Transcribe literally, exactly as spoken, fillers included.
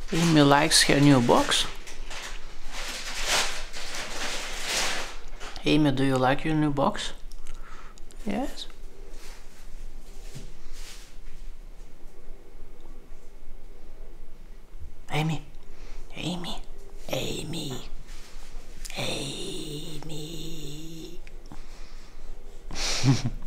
Amy likes her new box. Amy, do you like your new box? Yes? Amy, Amy, Amy, Amy.